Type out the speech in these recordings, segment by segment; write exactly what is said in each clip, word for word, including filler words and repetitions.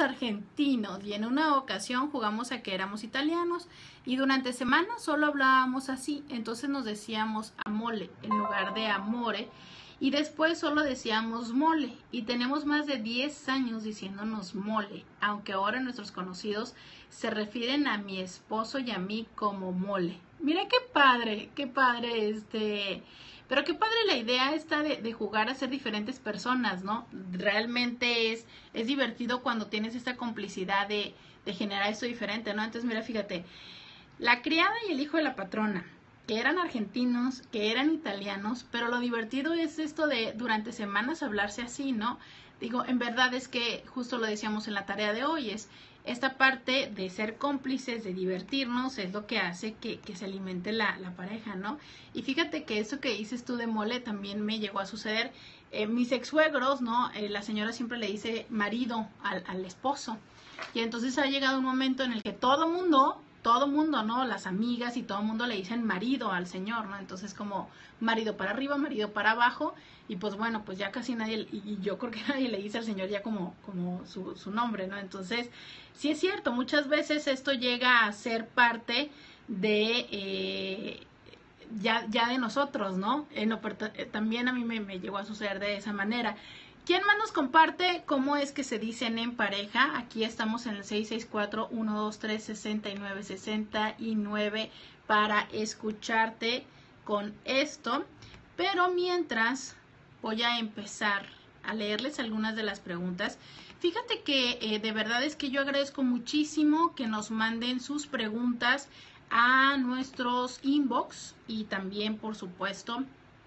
argentinos y en una ocasión jugamos a que éramos italianos y durante semanas solo hablábamos así, entonces nos decíamos amole en lugar de amore y después solo decíamos mole y tenemos más de diez años diciéndonos mole, aunque ahora nuestros conocidos se refieren a mi esposo y a mí como mole. Mira qué padre, qué padre este... Pero qué padre la idea esta de, de jugar a ser diferentes personas, ¿no? Realmente es, es divertido cuando tienes esta complicidad de, de generar esto diferente, ¿no? Entonces, mira, fíjate, la criada y el hijo de la patrona, que eran argentinos, que eran italianos, pero lo divertido es esto de durante semanas hablarse así, ¿no? Digo, en verdad es que justo lo decíamos en la tarea de hoy, es esta parte de ser cómplices, de divertirnos, es lo que hace que, que se alimente la, la pareja, ¿no? Y fíjate que eso que dices tú de mole también me llegó a suceder. Eh, mis ex-suegros, ¿no? Eh, la señora siempre le dice marido al, al esposo. Y entonces ha llegado un momento en el que todo mundo... todo mundo, ¿no? Las amigas y todo el mundo le dicen marido al señor, ¿no? Entonces como marido para arriba, marido para abajo y pues bueno, pues ya casi nadie, y yo creo que nadie le dice al señor ya como, como su, su nombre, ¿no? Entonces, sí es cierto, muchas veces esto llega a ser parte de... Eh, ya, ya de nosotros, ¿no? En lo, también a mí me, me llegó a suceder de esa manera. ¿Quién más nos comparte cómo es que se dicen en pareja? Aquí estamos en el seis seis cuatro, uno dos tres, seis nueve seis nueve para escucharte con esto. Pero mientras voy a empezar a leerles algunas de las preguntas. Fíjate que eh, de verdad es que yo agradezco muchísimo que nos manden sus preguntas a nuestros inbox y también, por supuesto,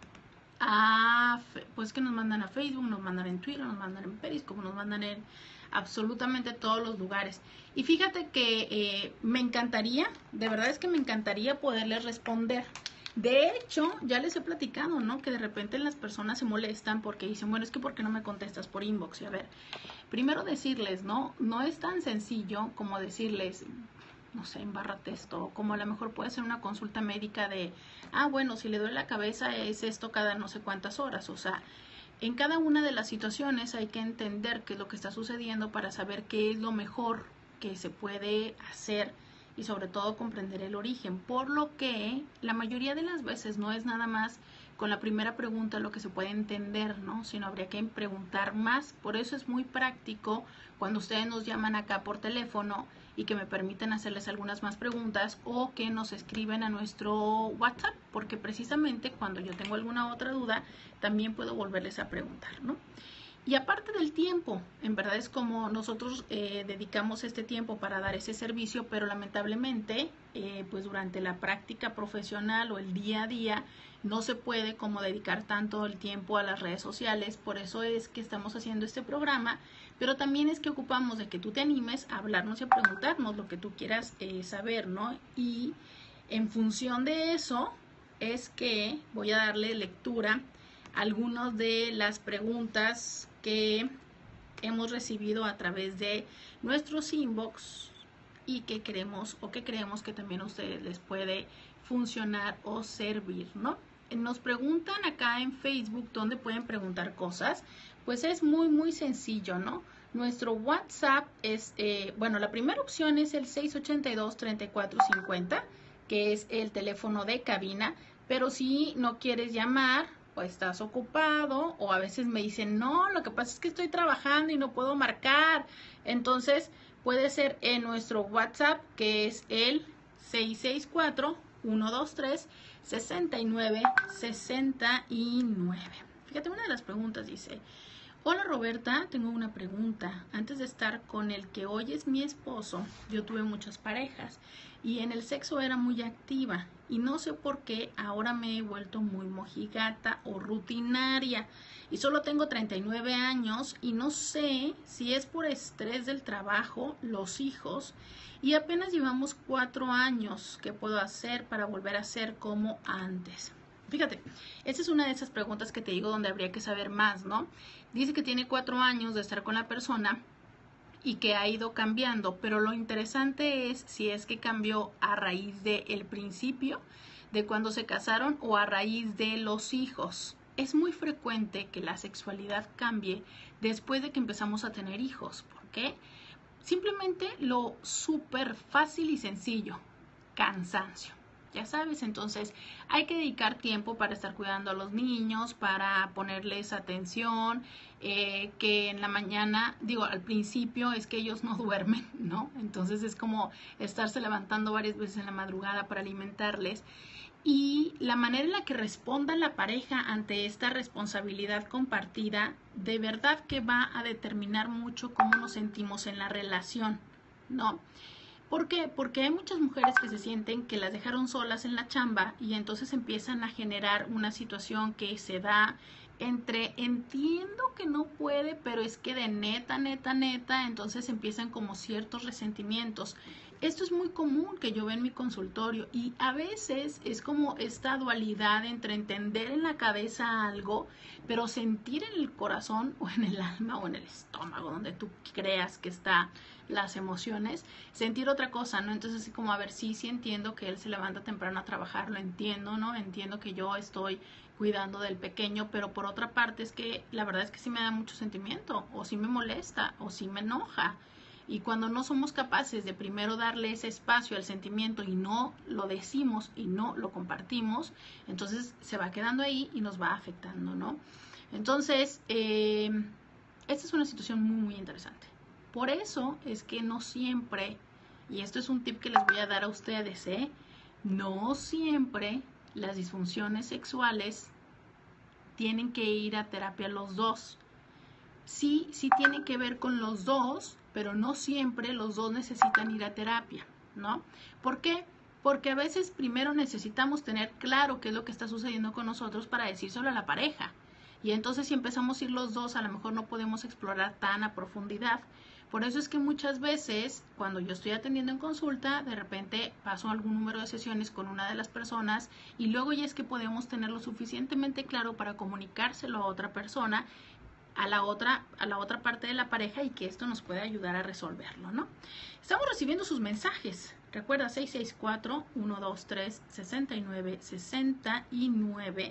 a, pues que nos mandan a Facebook, nos mandan en Twitter, nos mandan en Periscope, nos mandan en absolutamente todos los lugares. Y fíjate que eh, me encantaría, de verdad es que me encantaría poderles responder. De hecho, ya les he platicado, ¿no? Que de repente las personas se molestan porque dicen, bueno, es que ¿por qué no me contestas por inbox? Y a ver, primero decirles, ¿no? No es tan sencillo como decirles... no sé, embárrate esto, como a lo mejor puede ser una consulta médica de, ah, bueno, si le duele la cabeza es esto cada no sé cuántas horas, o sea, en cada una de las situaciones hay que entender qué es lo que está sucediendo para saber qué es lo mejor que se puede hacer y sobre todo comprender el origen, por lo que la mayoría de las veces no es nada más con la primera pregunta lo que se puede entender, ¿no? Sino habría que preguntar más, por eso es muy práctico cuando ustedes nos llaman acá por teléfono y que me permiten hacerles algunas más preguntas o que nos escriben a nuestro WhatsApp, porque precisamente cuando yo tengo alguna otra duda, también puedo volverles a preguntar, ¿no? Y aparte del tiempo, en verdad es como nosotros eh, dedicamos este tiempo para dar ese servicio, pero lamentablemente, eh, pues durante la práctica profesional o el día a día, no se puede como dedicar tanto el tiempo a las redes sociales, por eso es que estamos haciendo este programa, pero también es que ocupamos de que tú te animes a hablarnos y a preguntarnos lo que tú quieras eh, saber, ¿no? Y en función de eso es que voy a darle lectura a algunas de las preguntas que hemos recibido a través de nuestros inbox y que queremos o que creemos que también a ustedes les puede funcionar o servir, ¿no? Nos preguntan acá en Facebook dónde pueden preguntar cosas, pues es muy muy sencillo, ¿no? Nuestro WhatsApp es, eh, bueno, la primera opción es el seis ocho dos, tres cuatro cinco cero, que es el teléfono de cabina, pero si no quieres llamar o estás ocupado o a veces me dicen, no, lo que pasa es que estoy trabajando y no puedo marcar, entonces puede ser en nuestro WhatsApp que es el seis seis cuatro, uno dos tres, seis nueve seis nueve. Fíjate, una de las preguntas dice, hola Roberta, tengo una pregunta. Antes de estar con el que hoy es mi esposo, yo tuve muchas parejas y en el sexo era muy activa y no sé por qué ahora me he vuelto muy mojigata o rutinaria y solo tengo treinta y nueve años y no sé si es por estrés del trabajo, los hijos y apenas llevamos cuatro años. ¿Qué puedo hacer para volver a ser como antes? Fíjate, esta es una de esas preguntas que te digo donde habría que saber más, ¿no? Dice que tiene cuatro años de estar con la persona y que ha ido cambiando, pero lo interesante es si es que cambió a raíz del principio, de cuando se casaron o a raíz de los hijos. Es muy frecuente que la sexualidad cambie después de que empezamos a tener hijos. ¿Por qué? Simplemente lo súper fácil y sencillo, cansancio. Ya sabes, entonces hay que dedicar tiempo para estar cuidando a los niños, para ponerles atención, eh, que en la mañana, digo, al principio es que ellos no duermen, ¿no? Entonces es como estarse levantando varias veces en la madrugada para alimentarles. Y la manera en la que responda la pareja ante esta responsabilidad compartida, de verdad que va a determinar mucho cómo nos sentimos en la relación, ¿no? ¿Por qué? Porque hay muchas mujeres que se sienten que las dejaron solas en la chamba y entonces empiezan a generar una situación que se da entre entiendo que no puede, pero es que de neta, neta, neta, entonces empiezan como ciertos resentimientos. Esto es muy común que yo veo en mi consultorio y a veces es como esta dualidad entre entender en la cabeza algo, pero sentir en el corazón o en el alma o en el estómago, donde tú creas que está las emociones, sentir otra cosa, ¿no? Entonces así como, a ver, sí, sí entiendo que él se levanta temprano a trabajar, lo entiendo, ¿no? Entiendo que yo estoy cuidando del pequeño, pero por otra parte es que la verdad es que sí me da mucho sentimiento, o sí me molesta, o sí me enoja. Y cuando no somos capaces de primero darle ese espacio al sentimiento y no lo decimos y no lo compartimos, entonces se va quedando ahí y nos va afectando, ¿no? Entonces, eh, esta es una situación muy, muy interesante. Por eso es que no siempre, y esto es un tip que les voy a dar a ustedes, ¿eh? No siempre las disfunciones sexuales tienen que ir a terapia los dos. Sí, sí tiene que ver con los dos, pero no siempre los dos necesitan ir a terapia, ¿no? ¿Por qué? Porque a veces primero necesitamos tener claro qué es lo que está sucediendo con nosotros para decírselo a la pareja. Y entonces si empezamos a ir los dos, a lo mejor no podemos explorar tan a profundidad. Por eso es que muchas veces, cuando yo estoy atendiendo en consulta, de repente paso algún número de sesiones con una de las personas y luego ya es que podemos tenerlo suficientemente claro para comunicárselo a otra persona, a la otra, a la otra parte de la pareja y que esto nos puede ayudar a resolverlo, ¿no? Estamos recibiendo sus mensajes. Recuerda seis seis cuatro, uno dos tres, seis nueve seis nueve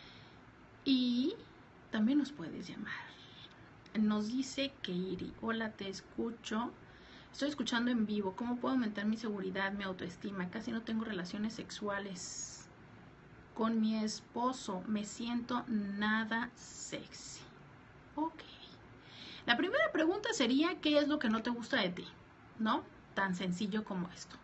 y también nos puedes llamar. Nos dice Keiri, hola, te escucho. Estoy escuchando en vivo. ¿Cómo puedo aumentar mi seguridad, mi autoestima? Casi no tengo relaciones sexuales con mi esposo. Me siento nada sexy. Ok. La primera pregunta sería, ¿qué es lo que no te gusta de ti? ¿No? Tan sencillo como esto.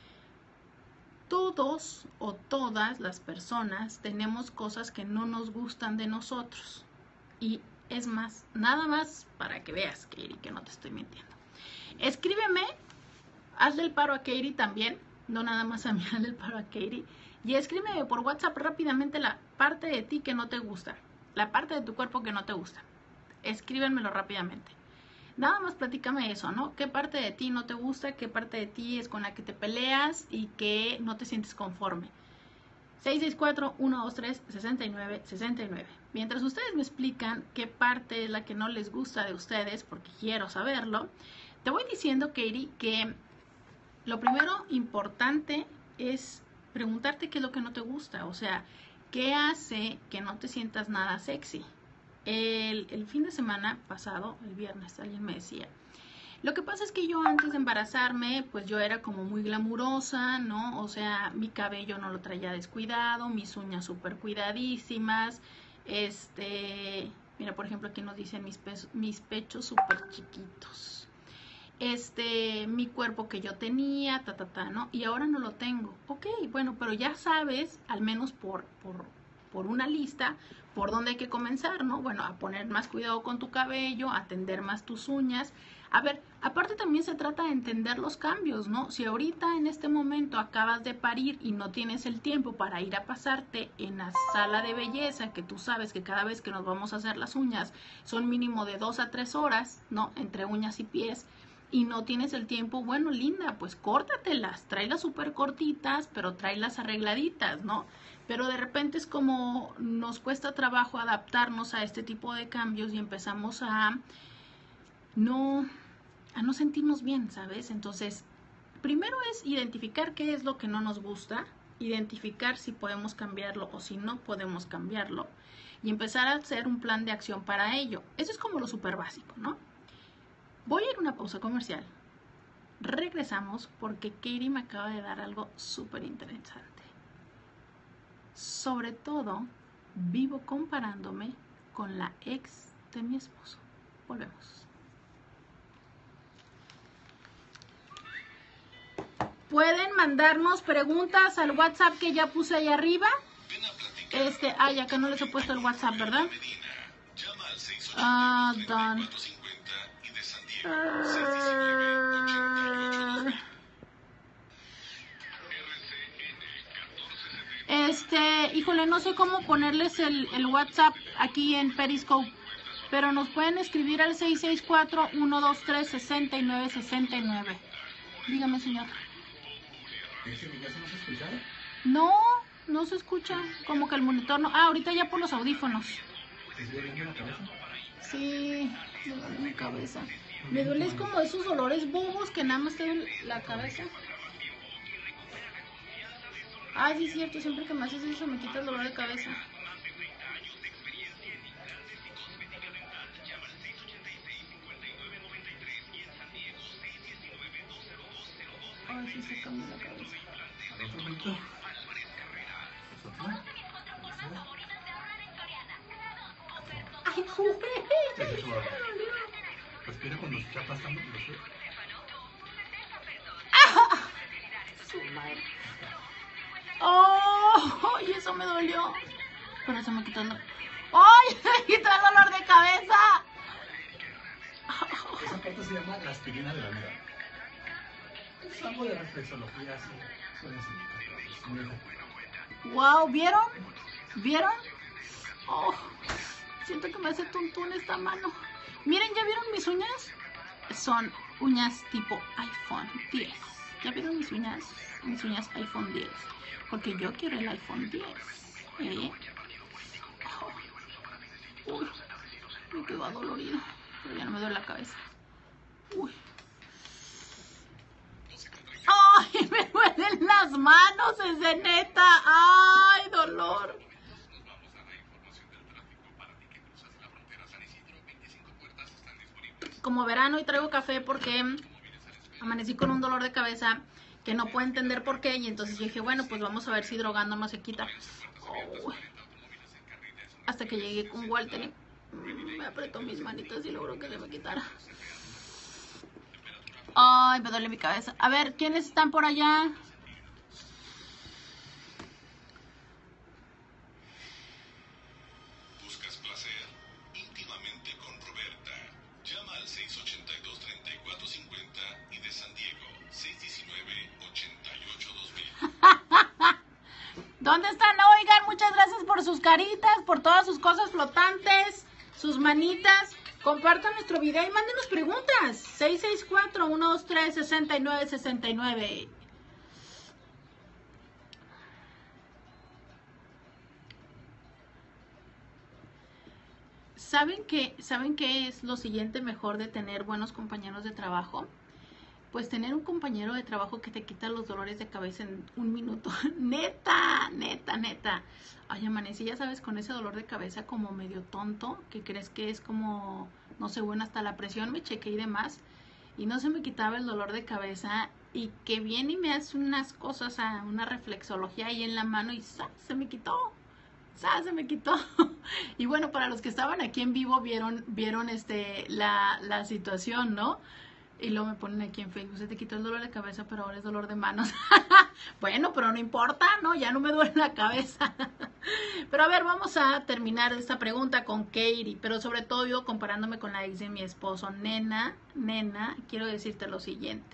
Todos o todas las personas tenemos cosas que no nos gustan de nosotros. Y es más, nada más para que veas, Keiri, que no te estoy mintiendo. Escríbeme, hazle el paro a Keiri también, no nada más a mí, hazle el paro a Keiri. Y escríbeme por WhatsApp rápidamente la parte de ti que no te gusta, la parte de tu cuerpo que no te gusta. Escríbenmelo rápidamente. Nada más platícame eso, ¿no? ¿Qué parte de ti no te gusta? ¿Qué parte de ti es con la que te peleas y que no te sientes conforme? seis seis cuatro, uno dos tres, seis nueve seis nueve. Mientras ustedes me explican qué parte es la que no les gusta de ustedes, porque quiero saberlo, te voy diciendo, Keiri, que lo primero importante es preguntarte qué es lo que no te gusta. O sea, ¿qué hace que no te sientas nada sexy? El, el fin de semana pasado, el viernes, alguien me decía, lo que pasa es que yo antes de embarazarme, pues yo era como muy glamurosa, ¿no? O sea, mi cabello no lo traía descuidado, mis uñas súper cuidadísimas, este, mira, por ejemplo, aquí nos dicen mis, pe mis pechos súper chiquitos, este, mi cuerpo que yo tenía, ta, ta, ta, ¿no? Y ahora no lo tengo. Ok, bueno, pero ya sabes, al menos por, por, por una lista, por dónde hay que comenzar, ¿no? Bueno, a poner más cuidado con tu cabello, a atender más tus uñas. A ver, aparte también se trata de entender los cambios, ¿no? Si ahorita en este momento acabas de parir y no tienes el tiempo para ir a pasarte en la sala de belleza, que tú sabes que cada vez que nos vamos a hacer las uñas son mínimo de dos a tres horas, ¿no? Entre uñas y pies, y no tienes el tiempo, bueno, linda, pues córtatelas, tráelas súper cortitas, pero tráelas arregladitas, ¿no? Pero de repente es como nos cuesta trabajo adaptarnos a este tipo de cambios y empezamos a no, a no sentirnos bien, ¿sabes? Entonces, primero es identificar qué es lo que no nos gusta, identificar si podemos cambiarlo o si no podemos cambiarlo y empezar a hacer un plan de acción para ello. Eso es como lo súper básico, ¿no? Voy a ir a una pausa comercial Regresamos porque Katie me acaba de dar algo súper interesante. Sobre todo, vivo comparándome con la ex de mi esposo. Volvemos. Pueden mandarnos preguntas al WhatsApp que ya puse ahí arriba. Este, ah, ya que no les he puesto el WhatsApp, ¿verdad? Ah, done. Uh, este, híjole, no sé cómo ponerles el, el WhatsApp aquí en Periscope, pero nos pueden escribir al seis seis cuatro, uno dos tres, seis nueve seis nueve. Dígame, señor. No, no se escucha. Como que el monitor no. Ah, ahorita ya por los audífonos. Sí, me duele mi cabeza. Me duele es como esos dolores bobos que nada más te duele la cabeza. Ah, sí es cierto, siempre que me haces eso me quita el dolor de cabeza. Ay, sí se cambió la cabeza. Ay, no, respira cuando se está pasando por los su madre. Oh, y eso me dolió. Pero eso me quitó el dolor. ¡Ay! Me quitó el dolor de cabeza. Esa parte se llama la aspirina de la vida. Es algo de reflexología, así. Wow, ¿vieron? ¿Vieron? Oh, siento que me hace tuntún esta mano. Miren, ¿ya vieron mis uñas? Son uñas tipo iPhone diez. ¿Ya vieron mis uñas? Mis uñas iPhone diez. Porque yo quiero el iPhone diez. ¿Eh? Oh. Uy, me quedó adolorido. Pero ya no me duele la cabeza. Uy. ¡Ay! Me duelen las manos, es de neta. ¡Ay, dolor! Como verán, hoy traigo café porque amanecí con un dolor de cabeza que no puedo entender por qué. Y entonces yo dije, bueno, pues vamos a ver si drogando no se quita. Oh. Hasta que llegué con Walter y me apretó mis manitas y logró que se me quitara. Ay, me duele mi cabeza. A ver, ¿quiénes están por allá? ¿Buscas placer? Íntimamente con Roberta. Llama al seis ocho dos, tres cuatro cinco cero y de San Diego, seis uno nueve, ocho ocho, dos mil. ¿Dónde están? Oigan, muchas gracias por sus caritas, por todas sus cosas flotantes, sus manitas. Compartan nuestro video y mándenos preguntas. seis seis cuatro, uno dos tres, seis nueve seis nueve. ¿Saben qué, ¿Saben qué es lo siguiente mejor de tener buenos compañeros de trabajo? Pues tener un compañero de trabajo que te quita los dolores de cabeza en un minuto. Neta, neta, neta. Ay, amanecí, ya sabes, con ese dolor de cabeza como medio tonto, que crees que es como, no sé, bueno, hasta la presión me chequé y demás, y no se me quitaba el dolor de cabeza, y que viene y me hace unas cosas, a una reflexología ahí en la mano, y ¡zas! Se me quitó, ¡zas! Se me quitó. Y bueno, para los que estaban aquí en vivo, vieron, vieron este, la, la situación, ¿no? Y luego me ponen aquí en Facebook, se te quitó el dolor de cabeza, pero ahora es dolor de manos. Bueno, pero no importa, ¿no? Ya no me duele la cabeza. Pero a ver, vamos a terminar esta pregunta con Katie, pero sobre todo yo comparándome con la ex de mi esposo. Nena, nena, quiero decirte lo siguiente.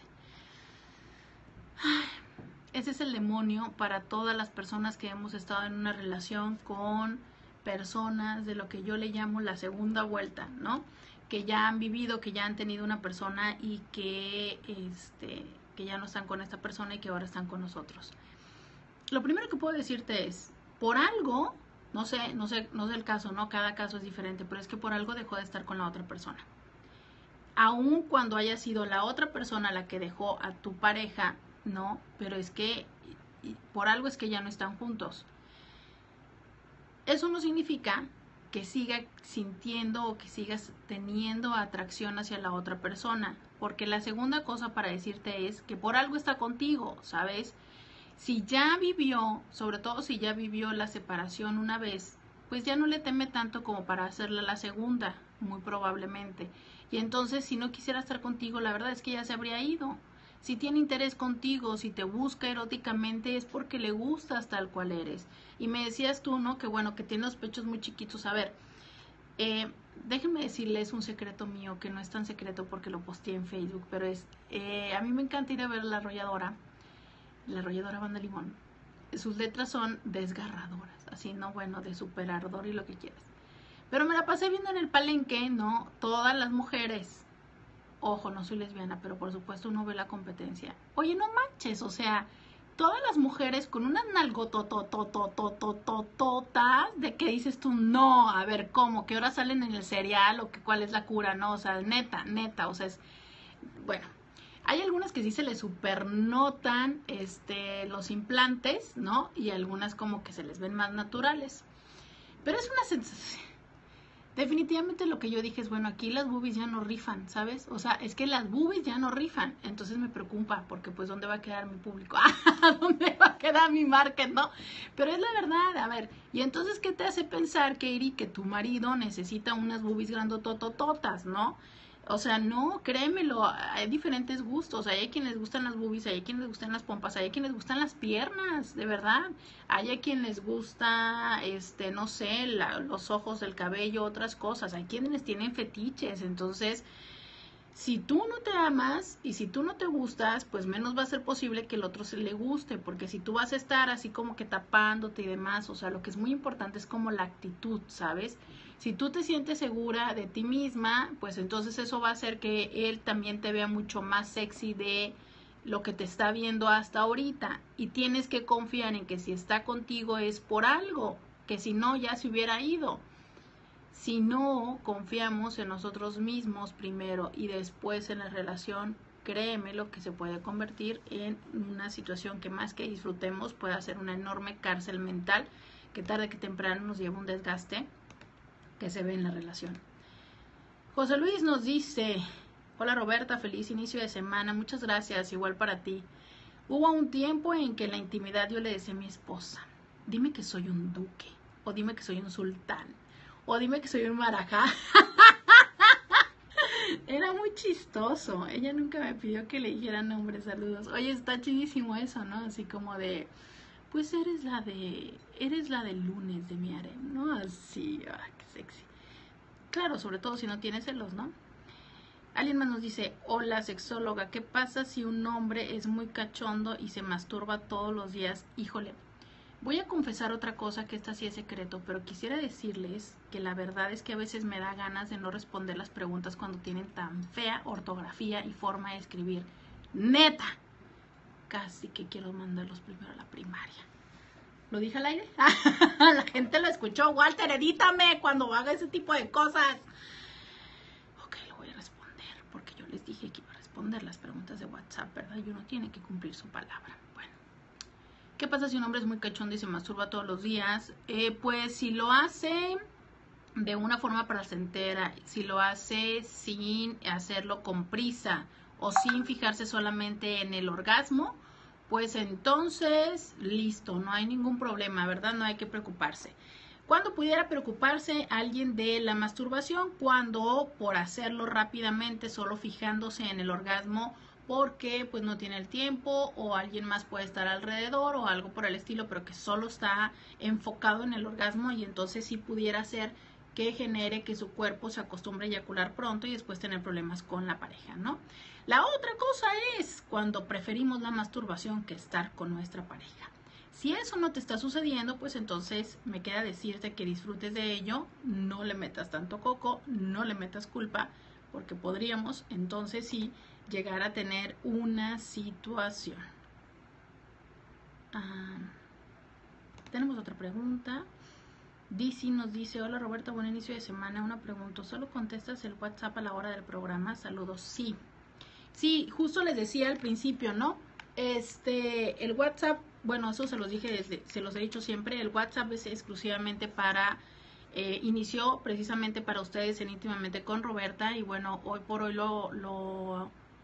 Ay, ese es el demonio para todas las personas que hemos estado en una relación con personas de lo que yo le llamo la segunda vuelta, ¿no? Que ya han vivido, que ya han tenido una persona y que, este, que ya no están con esta persona y que ahora están con nosotros. Lo primero que puedo decirte es, por algo, no sé, no sé, no sé el caso, ¿no? Cada caso es diferente, pero es que por algo dejó de estar con la otra persona. Aun cuando haya sido la otra persona la que dejó a tu pareja, no, pero es que por algo es que ya no están juntos. Eso no significa que siga sintiendo o que sigas teniendo atracción hacia la otra persona. porque la segunda cosa para decirte es que por algo está contigo, ¿sabes? Si ya vivió, sobre todo si ya vivió la separación una vez, pues ya no le teme tanto como para hacerla la segunda, muy probablemente. Y entonces, si no quisiera estar contigo, la verdad es que ya se habría ido. Si tiene interés contigo, si te busca eróticamente, es porque le gustas tal cual eres. Y me decías tú, ¿no? Que bueno, que tiene los pechos muy chiquitos. A ver, eh, déjenme decirles un secreto mío, que no es tan secreto porque lo posteé en Facebook, pero es, eh, a mí me encanta ir a ver La Arrolladora, La Arrolladora Banda Limón. Sus letras son desgarradoras, así, ¿no? Bueno, de super ardor y lo que quieras. Pero me la pasé viendo en el Palenque, ¿no? Todas las mujeres, ojo, no soy lesbiana, pero por supuesto uno ve la competencia. Oye, no manches, o sea, todas las mujeres con unas nalgototototototototas, de que dices tú, no, a ver, ¿cómo? ¿Qué hora salen en el cereal? ¿O que cuál es la cura? No, o sea, neta, neta, o sea, es, bueno, hay algunas que sí se les supernotan este, los implantes, ¿no? Y algunas como que se les ven más naturales. Pero es una sensación. Definitivamente lo que yo dije es, bueno, aquí las boobies ya no rifan, ¿sabes? O sea, es que las boobies ya no rifan. Entonces me preocupa, porque pues ¿dónde va a quedar mi público? ¿Dónde va a quedar mi market, no? Pero es la verdad, a ver. Y entonces, ¿qué te hace pensar, Katie, que tu marido necesita unas boobies grandototototas, ¿no? O sea, no, créemelo, hay diferentes gustos. Hay a quienes les gustan las boobies, hay a quienes les gustan las pompas, hay a quienes les gustan las piernas, de verdad. Hay a quienes les gusta, este, no sé, la, los ojos, el cabello, otras cosas. Hay quienes tienen fetiches. Entonces, si tú no te amas y si tú no te gustas, pues menos va a ser posible que el otro se le guste. Porque si tú vas a estar así como que tapándote y demás, o sea, lo que es muy importante es como la actitud, ¿sabes? Si tú te sientes segura de ti misma, pues entonces eso va a hacer que él también te vea mucho más sexy de lo que te está viendo hasta ahorita. Y tienes que confiar en que si está contigo es por algo, que si no ya se hubiera ido. Si no confiamos en nosotros mismos primero y después en la relación, créeme lo que se puede convertir en una situación que más que disfrutemos puede ser una enorme cárcel mental que tarde que temprano nos lleva un desgaste que se ve en la relación. José Luis nos dice, hola Roberta, feliz inicio de semana, muchas gracias, igual para ti. Hubo un tiempo en que en la intimidad yo le decía a mi esposa, dime que soy un duque, o dime que soy un sultán, o dime que soy un marajá. Era muy chistoso, ella nunca me pidió que le dijera nombres, saludos. Oye, está chidísimo eso, ¿no? Así como de, pues eres la de, eres la del lunes de mi harem, ¿no? Así, ah, qué sexy. Claro, sobre todo si no tienes celos, ¿no? Alguien más nos dice, hola sexóloga, ¿qué pasa si un hombre es muy cachondo y se masturba todos los días? Híjole, voy a confesar otra cosa, que esta sí es secreto, pero quisiera decirles que la verdad es que a veces me da ganas de no responder las preguntas cuando tienen tan fea ortografía y forma de escribir. Neta, casi que quiero mandarlos primero a la primaria. ¿Lo dije al aire? La gente lo escuchó. Walter, edítame cuando haga ese tipo de cosas. Ok, lo voy a responder, porque yo les dije que iba a responder las preguntas de WhatsApp, ¿verdad? Y uno tiene que cumplir su palabra. Bueno, ¿qué pasa si un hombre es muy cachondo y se masturba todos los días? Eh, pues si lo hace de una forma placentera, si lo hace sin hacerlo con prisa o sin fijarse solamente en el orgasmo, pues entonces, listo, no hay ningún problema, ¿verdad? No hay que preocuparse. ¿Cuándo pudiera preocuparse alguien de la masturbación? Cuando por hacerlo rápidamente, solo fijándose en el orgasmo, porque pues no tiene el tiempo o alguien más puede estar alrededor o algo por el estilo, pero que solo está enfocado en el orgasmo y entonces sí pudiera ser que genere que su cuerpo se acostumbre a eyacular pronto y después tener problemas con la pareja, ¿no? La otra cosa es cuando preferimos la masturbación que estar con nuestra pareja. Si eso no te está sucediendo, pues entonces me queda decirte que disfrutes de ello, no le metas tanto coco, no le metas culpa, porque podríamos entonces sí llegar a tener una situación. Ah, tenemos otra pregunta. Dizzy nos dice, hola Roberta, buen inicio de semana, una pregunta, ¿solo contestas el WhatsApp a la hora del programa? Saludos. Sí, sí, justo les decía al principio, ¿no? Este, el WhatsApp, bueno, eso se los dije desde, se los he dicho siempre, el WhatsApp es exclusivamente para, eh, inició precisamente para ustedes en Íntimamente con Roberta y bueno, hoy por hoy lo, lo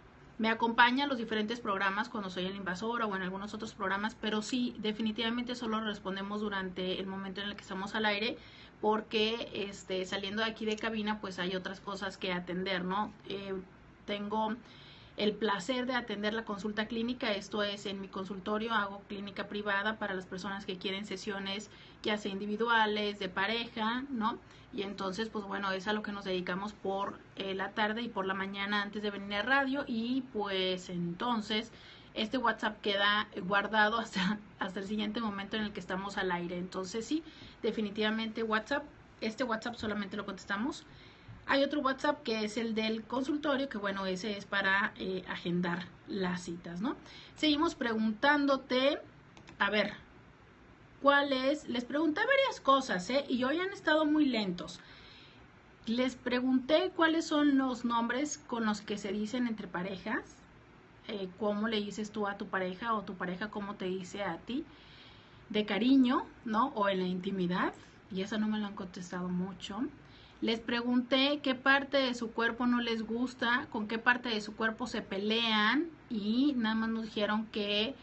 me acompaña a los diferentes programas cuando soy en la invasora o en algunos otros programas, pero sí, definitivamente solo respondemos durante el momento en el que estamos al aire, porque este, saliendo de aquí de cabina, pues hay otras cosas que atender, ¿no? Eh, tengo el placer de atender la consulta clínica, esto es en mi consultorio, hago clínica privada para las personas que quieren sesiones ya sea individuales, de pareja, ¿no? Y entonces, pues bueno, es a lo que nos dedicamos por eh, la tarde y por la mañana antes de venir a radio, y pues entonces este WhatsApp queda guardado hasta, hasta el siguiente momento en el que estamos al aire. Entonces sí, definitivamente WhatsApp, este WhatsApp solamente lo contestamos. Hay otro WhatsApp que es el del consultorio, que bueno, ese es para eh, agendar las citas, ¿no? Seguimos preguntándote, a ver, ¿cuál es? Les pregunté varias cosas, ¿eh? Y hoy han estado muy lentos. Les pregunté cuáles son los nombres con los que se dicen entre parejas, eh, cómo le dices tú a tu pareja o tu pareja cómo te dice a ti, de cariño, ¿no? O en la intimidad, y eso no me lo han contestado mucho. Les pregunté qué parte de su cuerpo no les gusta, con qué parte de su cuerpo se pelean, y nada más nos dijeron que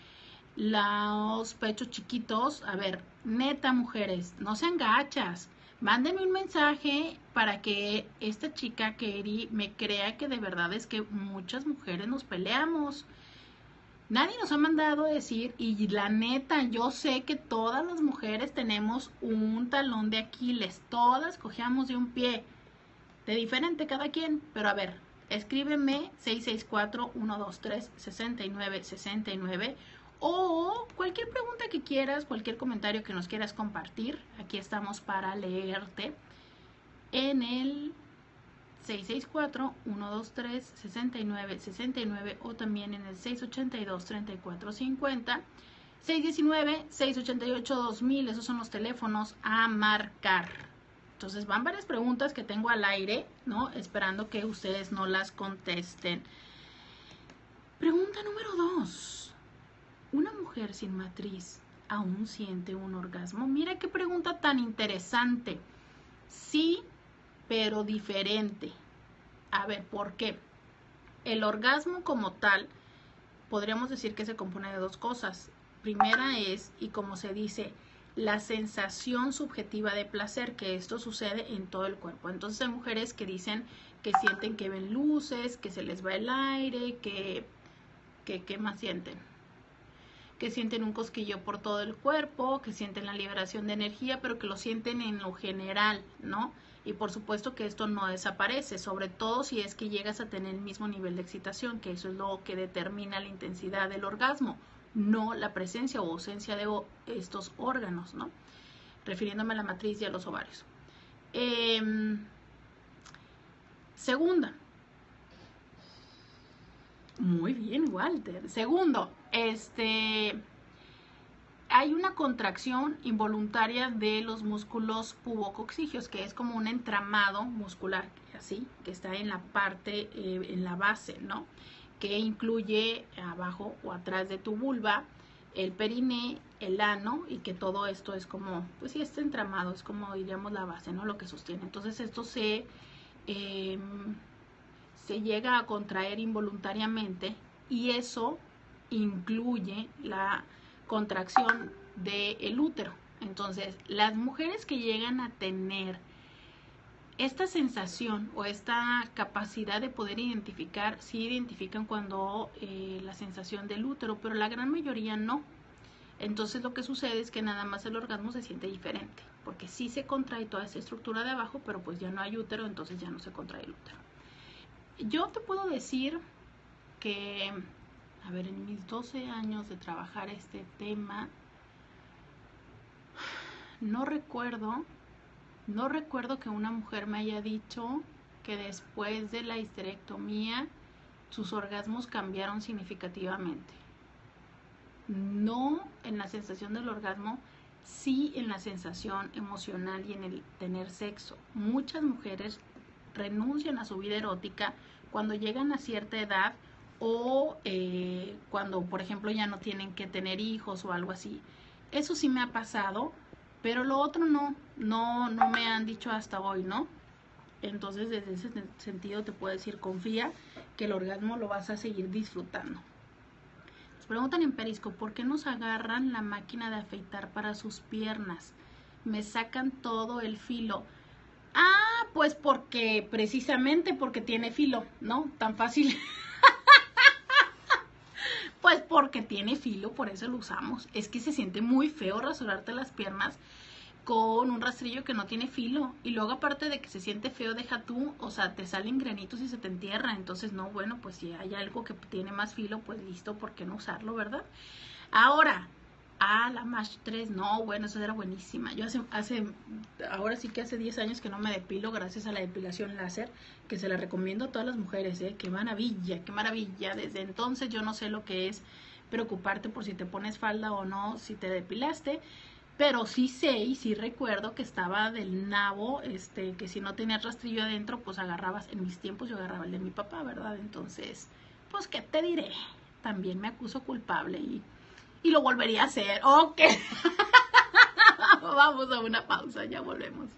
los pechos chiquitos. A ver, neta, mujeres, no sean gachas, mándenme un mensaje para que esta chica Keri me crea que de verdad es que muchas mujeres nos peleamos. Nadie nos ha mandado a decir, y la neta, yo sé que todas las mujeres tenemos un talón de Aquiles, todas cojeamos de un pie, de diferente cada quien, pero a ver, escríbeme seis seis cuatro, uno dos tres, seis nueve seis nueve, o cualquier pregunta que quieras, cualquier comentario que nos quieras compartir, aquí estamos para leerte en el seis seis cuatro, uno dos tres, seis nueve seis nueve, o también en el seis ocho dos, tres cuatro cinco cero, seis uno nueve, seis ocho ocho, dos mil, esos son los teléfonos a marcar. Entonces van varias preguntas que tengo al aire, ¿no? Esperando que ustedes no las contesten. Pregunta número dos. ¿Una mujer sin matriz aún siente un orgasmo? Mira qué pregunta tan interesante. Sí, pero diferente. A ver, ¿por qué? El orgasmo como tal, podríamos decir que se compone de dos cosas. Primera es, y como se dice, la sensación subjetiva de placer, que esto sucede en todo el cuerpo. Entonces hay mujeres que dicen que sienten que ven luces, que se les va el aire, que, que ¿qué más sienten? Que sienten un cosquillo por todo el cuerpo, que sienten la liberación de energía, pero que lo sienten en lo general, ¿no? Y por supuesto que esto no desaparece, sobre todo si es que llegas a tener el mismo nivel de excitación, que eso es lo que determina la intensidad del orgasmo, no la presencia o ausencia de estos órganos, ¿no? Refiriéndome a la matriz y a los ovarios. Eh, segunda. Muy bien, Walter. Segundo, este... hay una contracción involuntaria de los músculos pubococcígeos, que es como un entramado muscular, así, que está en la parte, eh, en la base, ¿no? Que incluye abajo o atrás de tu vulva, el periné, el ano, y que todo esto es como, pues sí, este entramado es como diríamos la base, ¿no? Lo que sostiene. Entonces esto se, eh, se llega a contraer involuntariamente, y eso incluye la contracción del útero. Entonces, las mujeres que llegan a tener esta sensación o esta capacidad de poder identificar, sí identifican cuando eh, la sensación del útero, pero la gran mayoría no. Entonces lo que sucede es que nada más el orgasmo se siente diferente, porque sí se contrae toda esta estructura de abajo, pero pues ya no hay útero, entonces ya no se contrae el útero. Yo te puedo decir que, a ver, en mis doce años de trabajar este tema, no recuerdo, no recuerdo que una mujer me haya dicho que después de la histerectomía sus orgasmos cambiaron significativamente. No en la sensación del orgasmo, sí en la sensación emocional y en el tener sexo. Muchas mujeres renuncian a su vida erótica cuando llegan a cierta edad, o eh, cuando, por ejemplo, ya no tienen que tener hijos o algo así. Eso sí me ha pasado, pero lo otro no, no, no me han dicho hasta hoy, ¿no? Entonces, desde ese sentido te puedo decir, confía que el orgasmo lo vas a seguir disfrutando. Nos preguntan en Perisco, ¿por qué nos agarran la máquina de afeitar para sus piernas? Me sacan todo el filo. Ah, pues porque, precisamente porque tiene filo, ¿no? Tan fácil. Pues porque tiene filo, por eso lo usamos. Es que se siente muy feo rasurarte las piernas con un rastrillo que no tiene filo. Y luego aparte de que se siente feo, deja tú, o sea, te salen granitos y se te entierra. Entonces, no, bueno, pues si hay algo que tiene más filo, pues listo, ¿por qué no usarlo, verdad? Ahora, ah, la Mash tres, no, bueno, esa era buenísima. Yo hace, hace, ahora sí que hace diez años que no me depilo gracias a la depilación láser, que se la recomiendo a todas las mujeres, ¿eh? Qué maravilla, qué maravilla. Desde entonces yo no sé lo que es preocuparte por si te pones falda o no, si te depilaste. Pero sí sé y sí recuerdo que estaba del nabo, este, que si no tenías rastrillo adentro, pues agarrabas, en mis tiempos yo agarraba el de mi papá, ¿verdad? Entonces, pues, ¿qué te diré? También me acuso culpable y, y lo volvería a hacer. Ok. Vamos a una pausa, ya volvemos.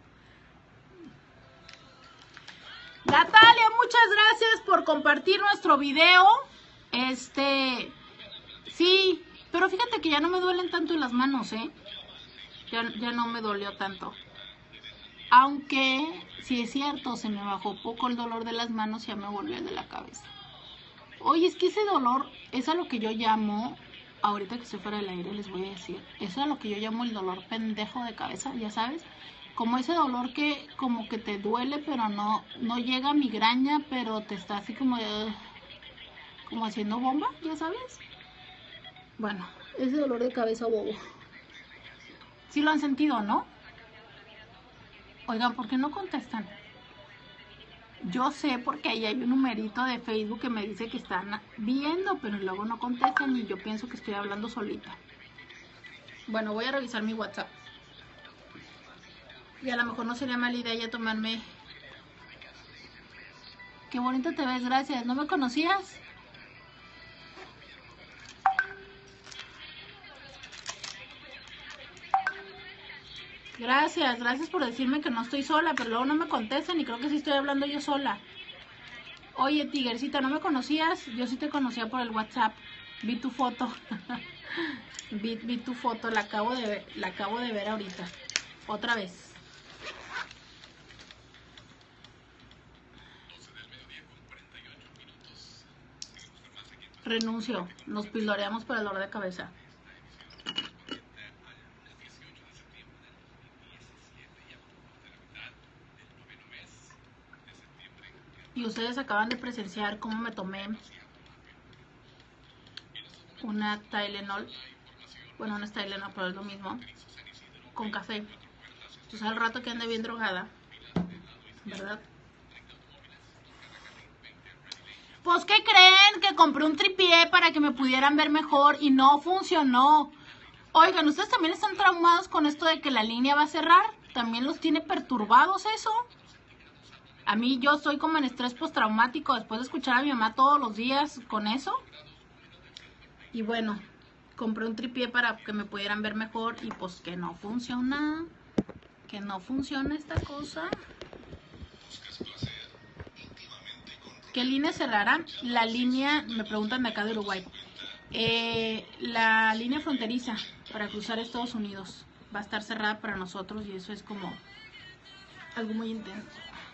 Natalia, muchas gracias por compartir nuestro video. Este, sí, pero fíjate que ya no me duelen tanto las manos, ¿eh? Ya, ya no me dolió tanto. Aunque, sí es cierto, se me bajó poco el dolor de las manos y ya me volvió el de la cabeza. Oye, es que ese dolor es a lo que yo llamo, ahorita que estoy fuera del aire les voy a decir, eso es a lo que yo llamo el dolor pendejo de cabeza, ya sabes. Como ese dolor que como que te duele, pero no, no llega a migraña, pero te está así como, uh, como haciendo bomba, ya sabes. Bueno, ese dolor de cabeza bobo. Sí lo han sentido, ¿no? Oigan, ¿por qué no contestan? Yo sé porque ahí hay un numerito de Facebook que me dice que están viendo, pero luego no contestan y yo pienso que estoy hablando solita. Bueno, voy a revisar mi WhatsApp. Y a lo mejor no sería mala idea ya tomarme... Qué bonita te ves, gracias. ¿No me conocías? Gracias, gracias por decirme que no estoy sola, pero luego no me contestan y creo que sí estoy hablando yo sola. Oye, Tigercita, ¿no me conocías? Yo sí te conocía por el WhatsApp. Vi tu foto. vi, vi tu foto, la acabo de ver, la acabo de ver ahorita. Otra vez. Renuncio. Nos pildoreamos por el dolor de cabeza. Y ustedes acaban de presenciar cómo me tomé una Tylenol, bueno, una Tylenol, pero es lo mismo, con café. Entonces al rato que ande bien drogada, ¿verdad? Pues, ¿qué creen? Que compré un tripié para que me pudieran ver mejor y no funcionó. Oigan, ¿ustedes también están traumados con esto de que la línea va a cerrar? ¿También los tiene perturbados eso? A mí yo estoy como en estrés postraumático después de escuchar a mi mamá todos los días con eso. Y bueno, compré un tripié para que me pudieran ver mejor y pues que no funciona. Que no funciona esta cosa. ¿Qué línea cerrará? La línea, me preguntan de acá de Uruguay. Eh, la línea fronteriza para cruzar Estados Unidos va a estar cerrada para nosotros y eso es como algo muy intenso.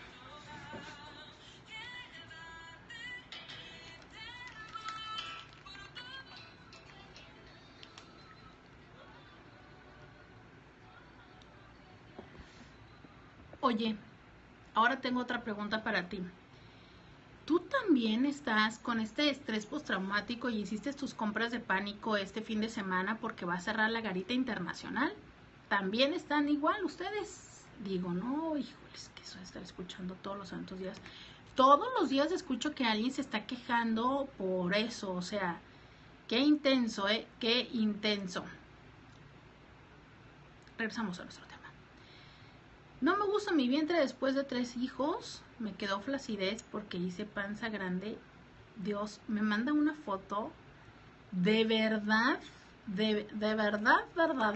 Oye, ahora tengo otra pregunta para ti. ¿Tú también estás con este estrés postraumático y hiciste tus compras de pánico este fin de semana porque va a cerrar la garita internacional? ¿También están igual ustedes? Digo, no, híjoles, que eso de estar escuchando todos los santos días. Todos los días escucho que alguien se está quejando por eso, o sea, qué intenso, ¿eh? Qué intenso. Regresamos a nuestro tema. No me gusta mi vientre después de tres hijos. Me quedó flacidez porque hice panza grande. Dios, me manda una foto de verdad, de, de verdad,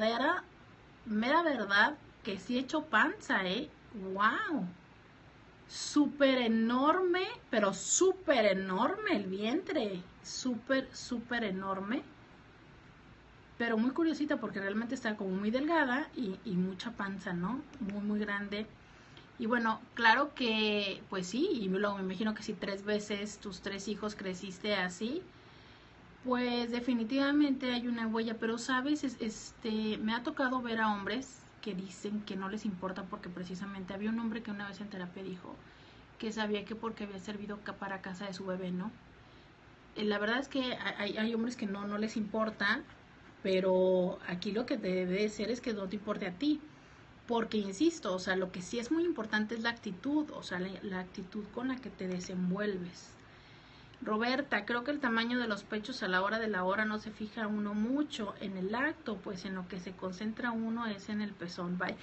verdadera, mera verdad, que sí he hecho panza, ¿eh? ¡Wow! súper enorme, pero súper enorme el vientre, súper, súper enorme, pero muy curiosita porque realmente está como muy delgada y, y mucha panza, ¿no? Muy, muy grande. Y bueno, claro que, pues sí, y luego me imagino que si tres veces tus tres hijos creciste así, pues definitivamente hay una huella, pero sabes, es, este, me ha tocado ver a hombres que dicen que no les importa porque precisamente había un hombre que una vez en terapia dijo que sabía que porque había servido para casa de su bebé, ¿no? Eh, la verdad es que hay, hay hombres que no, no les importa, pero aquí lo que debe ser es que no te importe a ti, porque insisto, o sea, lo que sí es muy importante es la actitud, o sea, la, la actitud con la que te desenvuelves. Roberta, creo que el tamaño de los pechos a la hora de la hora no se fija uno mucho en el acto, pues en lo que se concentra uno es en el pezón. Bye.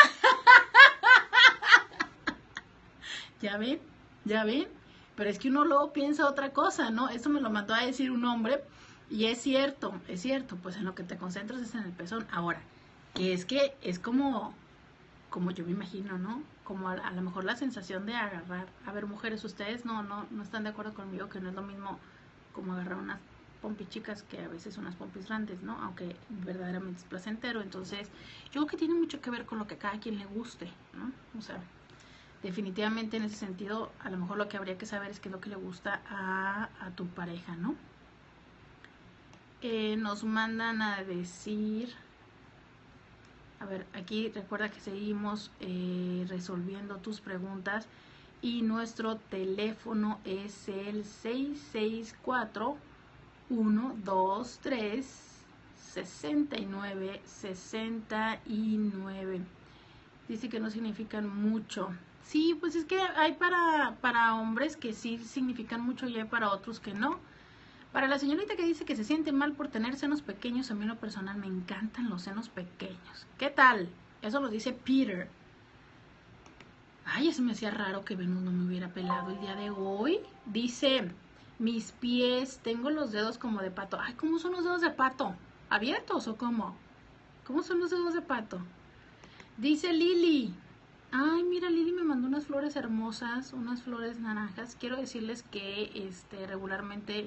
¿Ya ven? ¿Ya ven? Pero es que uno luego piensa otra cosa, ¿no? Esto me lo mandó a decir un hombre y es cierto, es cierto, pues en lo que te concentras es en el pezón. Ahora, que es que es como, como yo me imagino, ¿no? Como a, a lo mejor la sensación de agarrar. A ver, mujeres, ustedes no, no, no están de acuerdo conmigo que no es lo mismo como agarrar unas pompis chicas que a veces unas pompis grandes, ¿no? Aunque verdaderamente es placentero. Entonces, yo creo que tiene mucho que ver con lo que a cada quien le guste, ¿no? O sea, definitivamente en ese sentido, a lo mejor lo que habría que saber es qué es lo que le gusta a, a tu pareja, ¿no? Eh, nos mandan a decir... A ver, aquí recuerda que seguimos eh, resolviendo tus preguntas y nuestro teléfono es el seis seis cuatro, uno dos tres, seis nueve seis nueve. Dice que no significan mucho. Sí, pues es que hay para, para hombres que sí significan mucho y hay para otros que no. Para la señorita que dice que se siente mal por tener senos pequeños, a mí en lo personal me encantan los senos pequeños. ¿Qué tal? Eso lo dice Peter. Ay, eso me hacía raro que Venus no me hubiera pelado el día de hoy. Dice, mis pies, tengo los dedos como de pato. Ay, ¿cómo son los dedos de pato? ¿Abiertos o cómo? ¿Cómo son los dedos de pato? Dice Lili. Ay, mira, Lili me mandó unas flores hermosas, unas flores naranjas. Quiero decirles que este regularmente...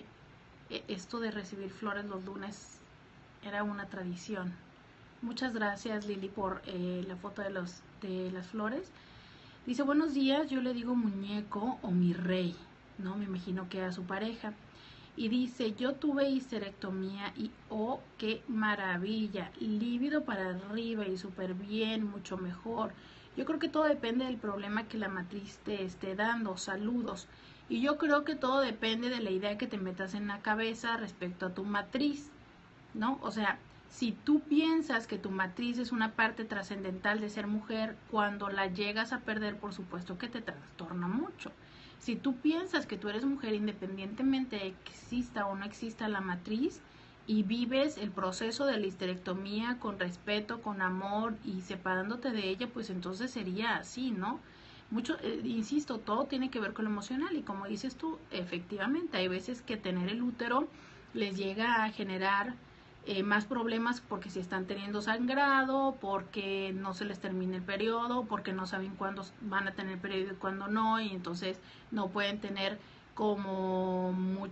esto de recibir flores los lunes era una tradición. Muchas gracias, Lili, por eh, la foto de, los, de las flores. Dice, buenos días, yo le digo muñeco o mi rey, ¿no? Me imagino que a su pareja. Y dice, yo tuve histerectomía y oh, qué maravilla, lívido para arriba y súper bien, mucho mejor. Yo creo que todo depende del problema que la matriz te esté dando. Saludos. Y yo creo que todo depende de la idea que te metas en la cabeza respecto a tu matriz, ¿no? O sea, si tú piensas que tu matriz es una parte trascendental de ser mujer, cuando la llegas a perder, por supuesto que te trastorna mucho. Si tú piensas que tú eres mujer independientemente de que exista o no exista la matriz y vives el proceso de la histerectomía con respeto, con amor y separándote de ella, pues entonces sería así, ¿no? Mucho, eh, insisto, todo tiene que ver con lo emocional y como dices tú, efectivamente, hay veces que tener el útero les llega a generar eh, más problemas porque si están teniendo sangrado, porque no se les termina el periodo, porque no saben cuándo van a tener el periodo y cuándo no, y entonces no pueden tener como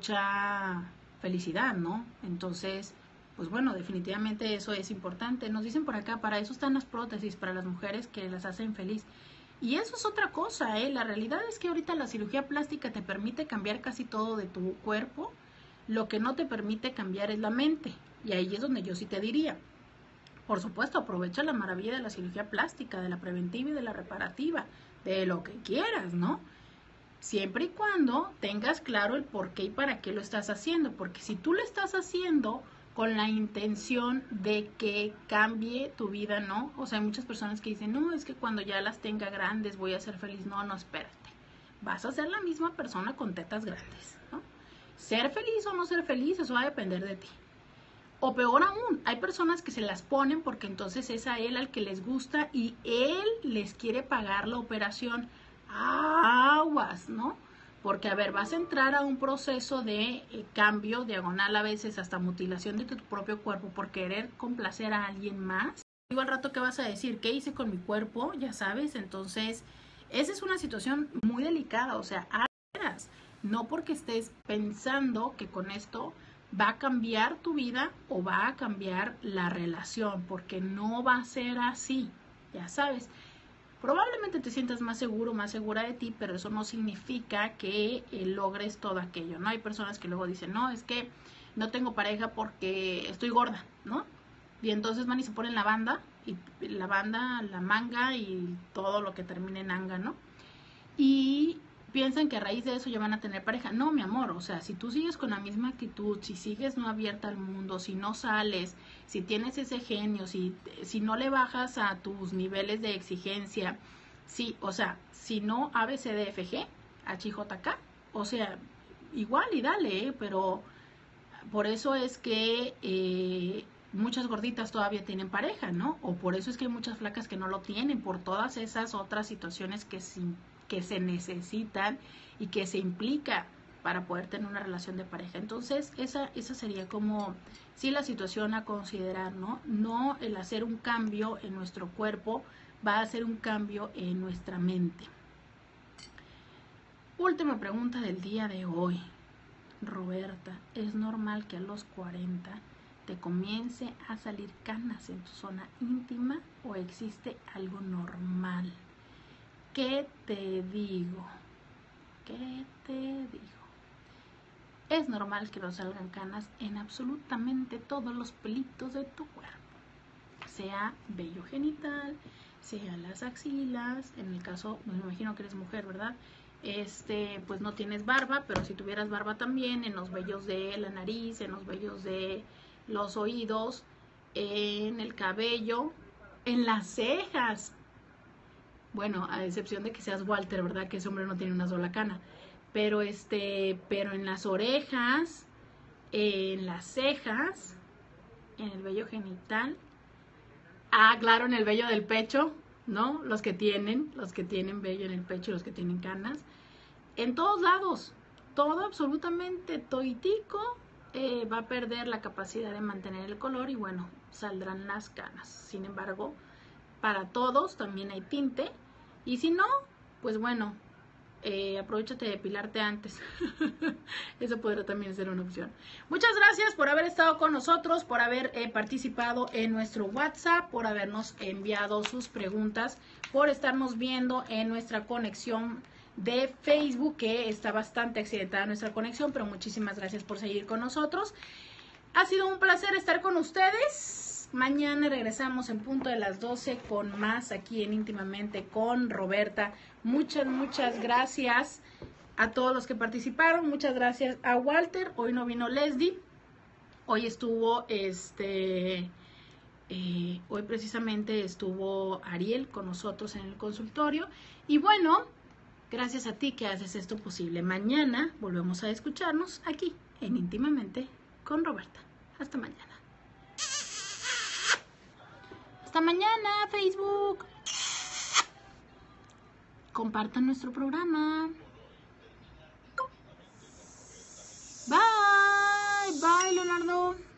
mucha felicidad, ¿no? Entonces, pues bueno, definitivamente eso es importante. Nos dicen por acá, para eso están las prótesis, para las mujeres que las hacen feliz. Y eso es otra cosa, ¿eh? La realidad es que ahorita la cirugía plástica te permite cambiar casi todo de tu cuerpo. Lo que no te permite cambiar es la mente. Y ahí es donde yo sí te diría. Por supuesto, aprovecha la maravilla de la cirugía plástica, de la preventiva y de la reparativa, de lo que quieras, ¿no? Siempre y cuando tengas claro el por qué y para qué lo estás haciendo. Porque si tú lo estás haciendo con la intención de que cambie tu vida, ¿no? O sea, hay muchas personas que dicen, no, es que cuando ya las tenga grandes voy a ser feliz. No, no, espérate. Vas a ser la misma persona con tetas grandes, ¿no? Ser feliz o no ser feliz, eso va a depender de ti. O peor aún, hay personas que se las ponen porque entonces es a él al que les gusta y él les quiere pagar la operación. Aguas, ¿no? Porque, a ver, vas a entrar a un proceso de eh, cambio diagonal, a veces hasta mutilación de tu propio cuerpo por querer complacer a alguien más. Digo al rato que vas a decir, ¿qué hice con mi cuerpo? Ya sabes, entonces esa es una situación muy delicada, o sea, no porque estés pensando que con esto va a cambiar tu vida o va a cambiar la relación, porque no va a ser así, ya sabes. Probablemente te sientas más seguro, más segura de ti, pero eso no significa que eh, logres todo aquello, ¿no? Hay personas que luego dicen, no, es que no tengo pareja porque estoy gorda, ¿no? Y entonces van y se ponen la banda, y la banda, la manga y todo lo que termine en anga, ¿no? Y piensan que a raíz de eso ya van a tener pareja. No, mi amor, o sea, si tú sigues con la misma actitud, si sigues no abierta al mundo, si no sales, si tienes ese genio, si, si no le bajas a tus niveles de exigencia, si, o sea, si no A, B, C, D, F, G, H, I, J, K, o sea, igual y dale, ¿eh? Pero por eso es que eh, muchas gorditas todavía tienen pareja, ¿no? O por eso es que hay muchas flacas que no lo tienen, por todas esas otras situaciones que sin que se necesitan y que se implica para poder tener una relación de pareja. Entonces, esa, esa sería como, sí, la situación a considerar, ¿no? No el hacer un cambio en nuestro cuerpo va a hacer un cambio en nuestra mente. Última pregunta del día de hoy. Roberta, ¿es normal que a los cuarenta te comience a salir canas en tu zona íntima o existe algo normal? ¿Qué te digo? ¿Qué te digo? Es normal que nos salgan canas en absolutamente todos los pelitos de tu cuerpo. Sea vello genital, sea las axilas, en el caso, me imagino que eres mujer, ¿verdad? Este, pues no tienes barba, pero si tuvieras barba también, en los vellos de la nariz, en los vellos de los oídos, en el cabello, en las cejas. Bueno, a excepción de que seas Walter, ¿verdad? Que ese hombre no tiene una sola cana. Pero este, pero en las orejas, en las cejas, en el vello genital. Ah, claro, en el vello del pecho, ¿no? Los que tienen, los que tienen vello en el pecho y los que tienen canas. En todos lados, todo absolutamente toitico eh, va a perder la capacidad de mantener el color y bueno, saldrán las canas. Sin embargo, para todos también hay tinte. Y si no, pues bueno, eh, aprovechate de depilarte antes. Eso podrá también ser una opción. Muchas gracias por haber estado con nosotros, por haber eh, participado en nuestro WhatsApp, por habernos enviado sus preguntas, por estarnos viendo en nuestra conexión de Facebook, que está bastante accidentada nuestra conexión, pero muchísimas gracias por seguir con nosotros. Ha sido un placer estar con ustedes. Mañana regresamos en punto de las doce con más aquí en Íntimamente con Roberta. Muchas, muchas gracias a todos los que participaron. Muchas gracias a Walter. Hoy no vino Leslie. Hoy estuvo, este, eh, hoy precisamente estuvo Ariel con nosotros en el consultorio. Y bueno, gracias a ti que haces esto posible. Mañana volvemos a escucharnos aquí en Íntimamente con Roberta. Hasta mañana. Hasta mañana, Facebook. Compartan nuestro programa. Bye, bye, Leonardo.